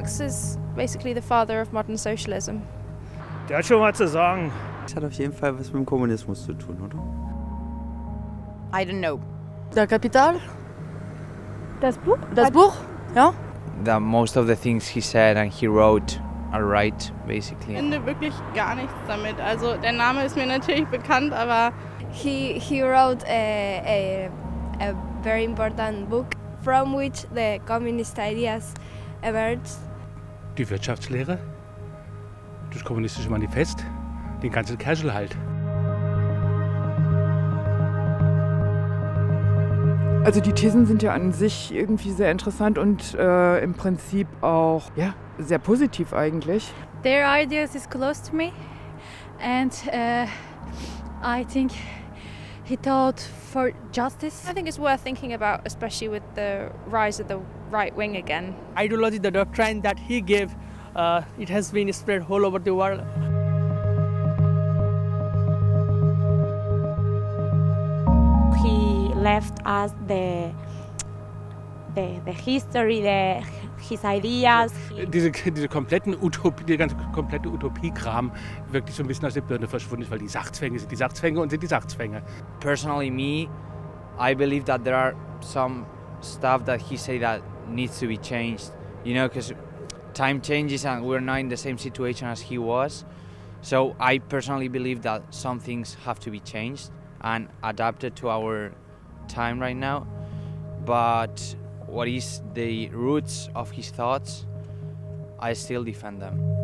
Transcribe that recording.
Marx is basically the father of modern socialism. Der hat schon was zu sagen. Das hat auf jeden Fall was mit dem Kommunismus zu tun, oder? I don't know. Der Kapital? Das Buch? Das Buch? Ja. That most of the things he said and he wrote are right, basically. Ich finde wirklich gar nichts damit. Also der Name ist mir natürlich bekannt, aber He wrote a very important book from which the communist ideas emerged. Die Wirtschaftslehre, das kommunistische Manifest, den ganzen Kerschel halt. Also die Thesen sind ja an sich irgendwie sehr interessant und im Prinzip auch sehr positiv eigentlich. Their ideas is close to me, and I think he taught for justice. I think it's worth thinking about, especially with the rise of the right wing again. Ideology, the doctrine that he gave, it has been spread all over the world. He left us the history, his ideas. Diese kompletten Utopie, der ganze komplette Utopiekram wirklich so ein bisschen aus der Birne verschwunden ist, weil die Sachzwänge sind die Sachzwänge und sind die Sachzwänge. Personally, I believe that there are some stuff that he said that needs to be changed. You know, because time changes and we're not in the same situation as he was. So I personally believe that some things have to be changed and adapted to our time right now. But what is the roots of his thoughts, I still defend them.